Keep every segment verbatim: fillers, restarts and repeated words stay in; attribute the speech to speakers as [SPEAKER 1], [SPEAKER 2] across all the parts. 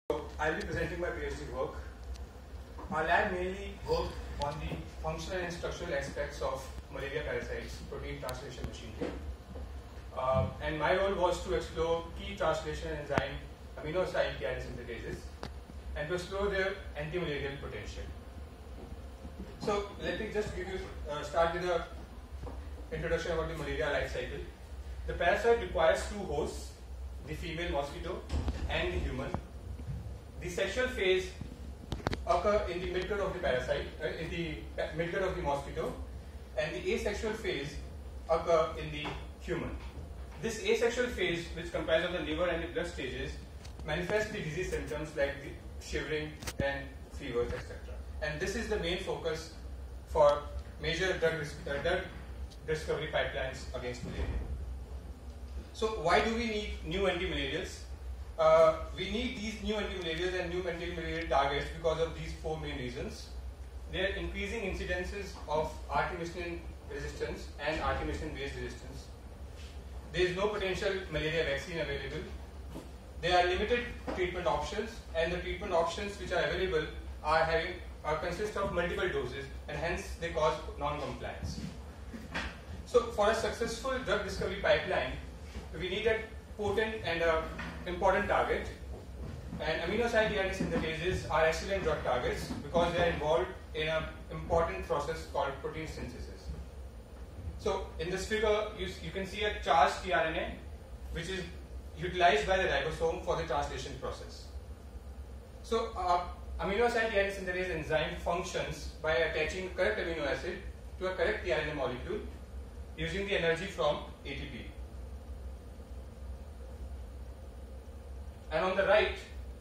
[SPEAKER 1] I'll be presenting my PhD work. Our lab mainly worked on the functional and structural aspects of malaria parasites, protein translation machinery. Uh, and my role was to explore key translation enzyme amino acid chiral synthetases and to explore their anti-malarial potential. So let me just give you uh, start with a introduction about the malaria life cycle. The parasite requires two hosts, the female mosquito and the human. The sexual phase occur in the midgut of the parasite, uh, in the midgut of the mosquito, and the asexual phase occur in the human. This asexual phase, which comprises of the liver and the blood stages, manifests the disease symptoms like the shivering and fevers, et cetera. And this is the main focus for major drug, uh, drug discovery pipelines against malaria. So why do we need new antimalarials? Uh, we need these new antimalarials and new antimalarial targets because of these four main reasons. There are increasing incidences of artemisinin resistance and artemisinin-based resistance. There is no potential malaria vaccine available. There are limited treatment options, and the treatment options which are available are having are consist of multiple doses, and hence they cause non-compliance. So, for a successful drug discovery pipeline, we need a potent and a important target. And amino acid chiral synthetases are excellent drug targets because they are involved in an important process called protein synthesis. So, in this figure, you, you can see a charged tRNA which is utilized by the ribosome for the translation process. So, uh, amino acid chiral synthetase enzyme functions by attaching correct amino acid to a correct tRNA molecule using the energy from A T P. And on the right,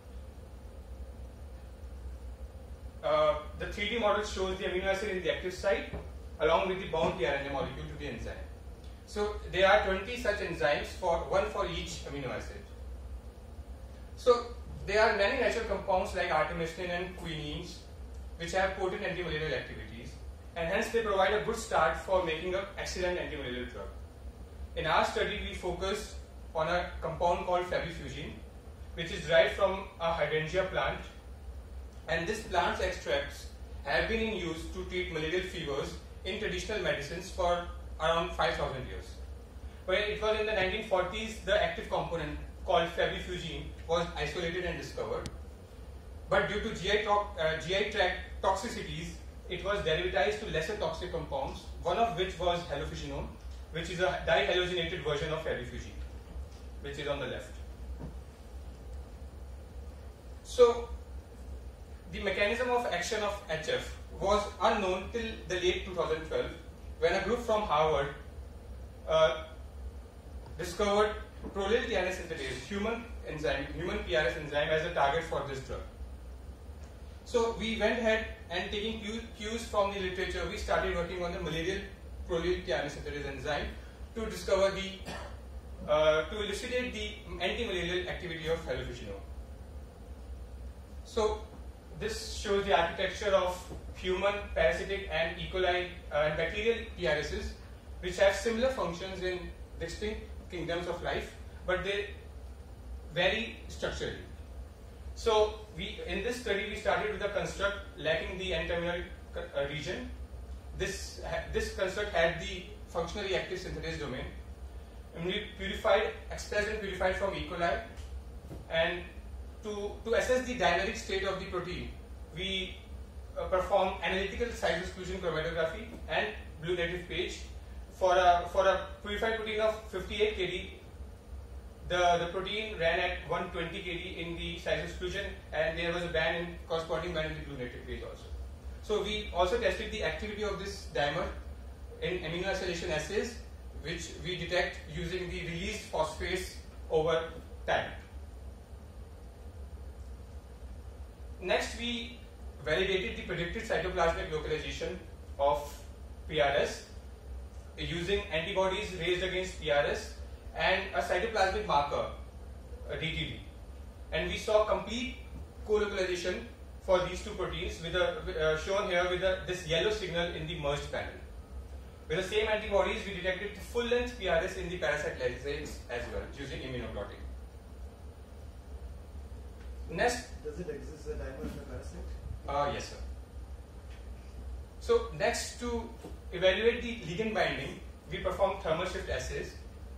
[SPEAKER 1] uh, the three D model shows the amino acid in the active site along with the bound tRNA molecule to the enzyme. So there are twenty such enzymes, for one for each amino acid. So there are many natural compounds like artemisinin and quinines which have potent antimalarial activities, and hence they provide a good start for making an excellent antimalarial drug. In our study, we focused on a compound called febrifugin, which is derived from a hydrangea plant, and this plant's extracts have been in use to treat malarial fevers in traditional medicines for around five thousand years. When it was in the nineteen forties, the active component called febrifugin was isolated and discovered, but due to G I, uh, G I tract toxicities, it was derivatized to lesser toxic compounds, one of which was halofuginone, which is a dihalogenated version of febrifugin, which is on the left. So, the mechanism of action of H F was unknown till the late two thousand twelve, when a group from Harvard uh, discovered prolyl tRNA synthetase, human enzyme, human P R S enzyme, as a target for this drug. So we went ahead and taking cues from the literature, we started working on the malarial prolyl tRNA synthetase enzyme to discover the, uh, to elucidate the antimalarial activity of halofuginone. So this shows the architecture of human, parasitic and E. coli uh, and bacterial P R Ss, which have similar functions in distinct kingdoms of life, but they vary structurally. So we, in this study, we started with a construct lacking the N-terminal uh, region. This, this construct had the functionally active synthetase domain, and we purified, expressed and purified from E. coli, and To, to assess the dynamic state of the protein, we uh, perform analytical size exclusion chromatography and blue native page. For a, for a purified protein of fifty-eight K D, the, the protein ran at one hundred twenty K D in the size exclusion, and there was a band in corresponding band in the blue native page also. So we also tested the activity of this dimer in amino acylation assays, which we detect using the released phosphase over time. Next, we validated the predicted cytoplasmic localization of P R S using antibodies raised against P R S and a cytoplasmic marker, a D T D. And we saw complete co-localization for these two proteins, with a, uh, shown here with a, this yellow signal in the merged panel. With the same antibodies, we detected full-length P R S in the parasite lysates as well, using immunoblotting. next,
[SPEAKER 2] does it exist a dimer in the parasite?
[SPEAKER 1] Uh, yes, sir. So next, to evaluate the ligand binding, we perform thermal shift assays.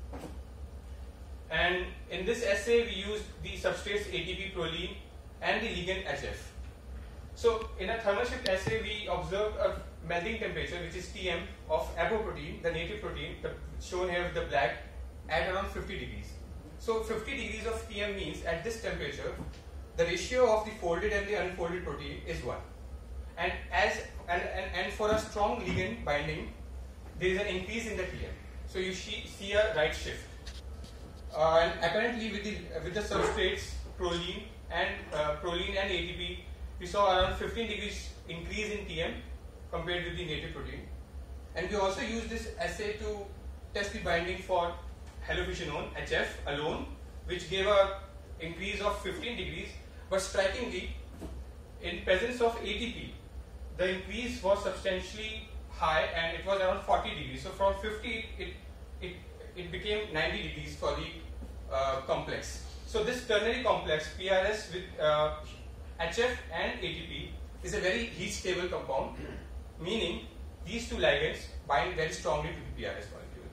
[SPEAKER 1] And in this assay, we used the substrates A T P, proline, and the ligand H F. So in a thermal shift assay, we observed a melting temperature, which is T M, of apoprotein, the native protein, the, shown here with the black, at around fifty degrees. So fifty degrees of T M means at this temperature, the ratio of the folded and the unfolded protein is one. And as and, and, and for a strong ligand binding, there is an increase in the T M. So you see, see a right shift. Uh, and apparently with the with the substrates proline and uh, proline and A T P, we saw around fifteen degrees increase in T M compared with the native protein. And we also used this assay to test the binding for halofuranone H F alone, which gave a increase of fifteen degrees. But strikingly, in presence of A T P, the increase was substantially high, and it was around forty degrees. So from fifty, it it it became ninety degrees for the uh, complex. So this ternary complex P R S with uh, H F and A T P is a very heat stable compound, meaning these two ligands bind very strongly to the P R S molecule.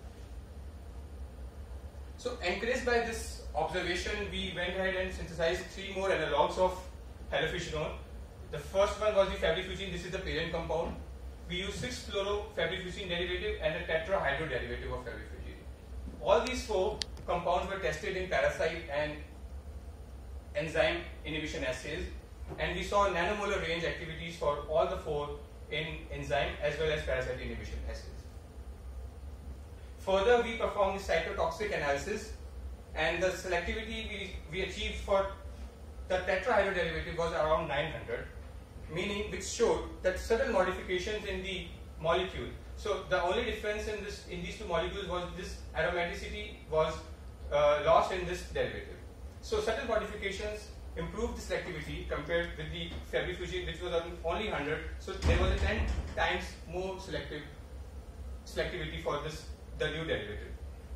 [SPEAKER 1] So encouraged by this observation, we went ahead and synthesized three more analogs of halofuranone. The first one was the fabrifusin. This is the parent compound. We used six fluoro-fabrifusin derivative and a tetrahydro derivative of fabrifusin. All these four compounds were tested in parasite and enzyme inhibition assays, and we saw nanomolar range activities for all the four in enzyme as well as parasite inhibition assays. Further, we performed the cytotoxic analysis, and the selectivity we, we achieved for the tetrahydro derivative was around nine hundred, meaning which showed that certain modifications in the molecule. So the only difference in this in these two molecules was this aromaticity was uh, lost in this derivative. So certain modifications improved the selectivity compared with the fabrifusin, which was only one hundred. So there was a ten times more selective selectivity for this the new derivative.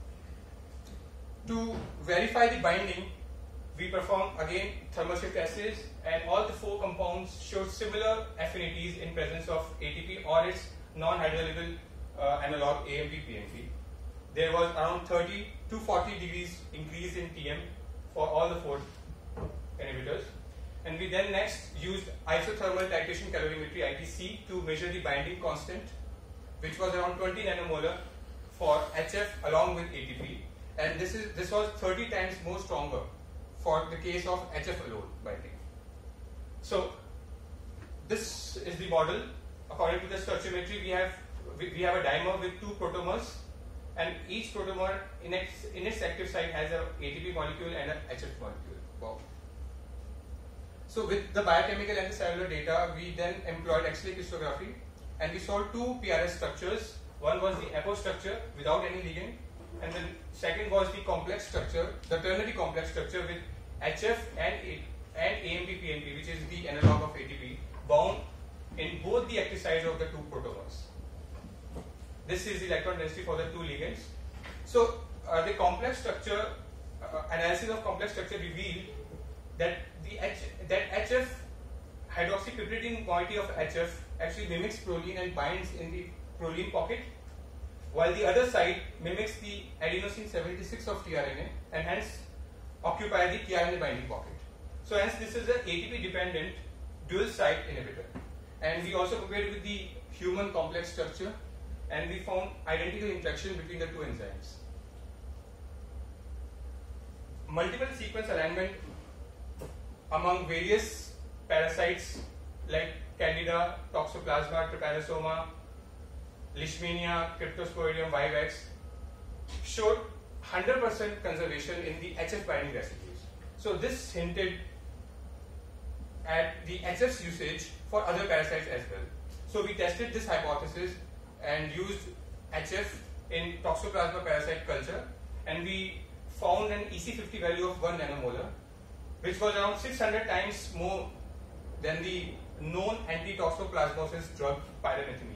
[SPEAKER 1] To verify the binding, we performed again thermal shift assays, and all the four compounds showed similar affinities in presence of A T P or its non-hydrolyzable uh, analog A M P P N P. There was around thirty to forty degrees increase in T M for all the four inhibitors. And we then next used isothermal titration calorimetry I T C to measure the binding constant, which was around twenty nanomolar for H F along with A T P. And this is this was thirty times more stronger for the case of H F alone binding. So this is the model. According to the stoichiometry, we have we, we have a dimer with two protomers, and each protomer in its in its active site has a A T P molecule and a H F molecule. Wow. So with the biochemical and the cellular data, we then employed X-ray crystallography, and we saw two P R S structures. One was the apo structure without any ligand, and then second was the complex structure, the ternary complex structure with H F and A, and A M P P N P, which is the analog of A T P, bound in both the active sites of the two protomers. This is the electron density for the two ligands. So uh, the complex structure uh, analysis of complex structure revealed that the H, that H F hydroxypiperidine moiety of H F actually mimics proline and binds in the proline pocket, while the other side mimics the adenosine seventy-six of tRNA and hence occupy the tRNA binding pocket. So hence this is an A T P dependent dual site inhibitor. And we also compared with the human complex structure, and we found identical interaction between the two enzymes. Multiple sequence alignment among various parasites like Candida, Toxoplasma, Trypanosoma, Leishmania, Cryptosporidium vivax showed one hundred percent conservation in the H F binding residues. So this hinted at the H F's usage for other parasites as well. So we tested this hypothesis and used H F in Toxoplasma parasite culture, and we found an E C fifty value of one nanomolar, which was around six hundred times more than the known anti-toxoplasmosis drug pyrimethamine.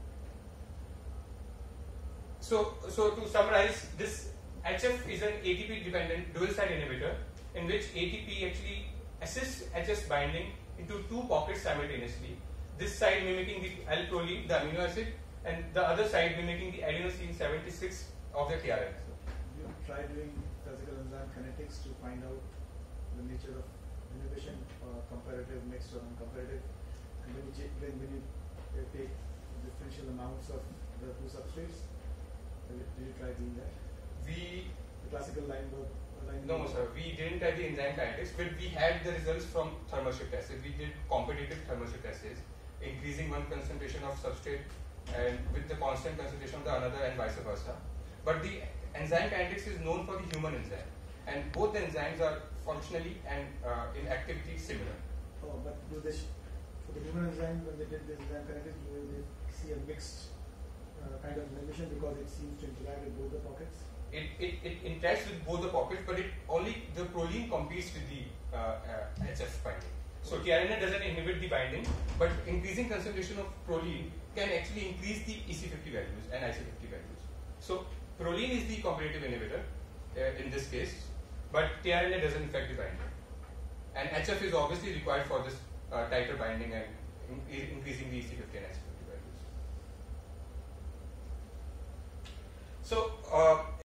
[SPEAKER 1] So, so to summarize, this H F is an A T P dependent dual site inhibitor in which A T P actually assists H S binding into two pockets simultaneously. This side mimicking the L-proline, the amino acid, and the other side mimicking the adenosine seventy-six of the T R N A.
[SPEAKER 2] You try doing physical enzyme kinetics to find out the nature of inhibition, uh, comparative, mixed or uncomparative, and when you, ch- when, when you uh, take differential amounts of the two substrates, did you, did you try doing that?
[SPEAKER 1] We
[SPEAKER 2] The classical line work. Line
[SPEAKER 1] No, sir. We didn't try the enzyme kinetics, but we had the results from thermal shift assays. We did competitive thermal shift assays, increasing one concentration of substrate and with the constant concentration of the another and vice versa. But the enzyme kinetics is known for the human enzyme, and both the enzymes are functionally and uh, in activity similar.
[SPEAKER 2] Oh, but do they sh- for the human enzyme, when they did this enzyme kinetics, do they see a mixed uh, kind of inhibition because it seems to interact with both the pockets?
[SPEAKER 1] It, it, it interacts with both the pockets, but it only the proline competes with the uh, uh, H F binding. So T R N A doesn't inhibit the binding, but increasing concentration of proline can actually increase the E C fifty values and I C fifty values. So proline is the competitive inhibitor uh, in this case, but T R N A doesn't affect the binding. And H F is obviously required for this uh, tighter binding and in, increasing the E C fifty and I C fifty values. So uh,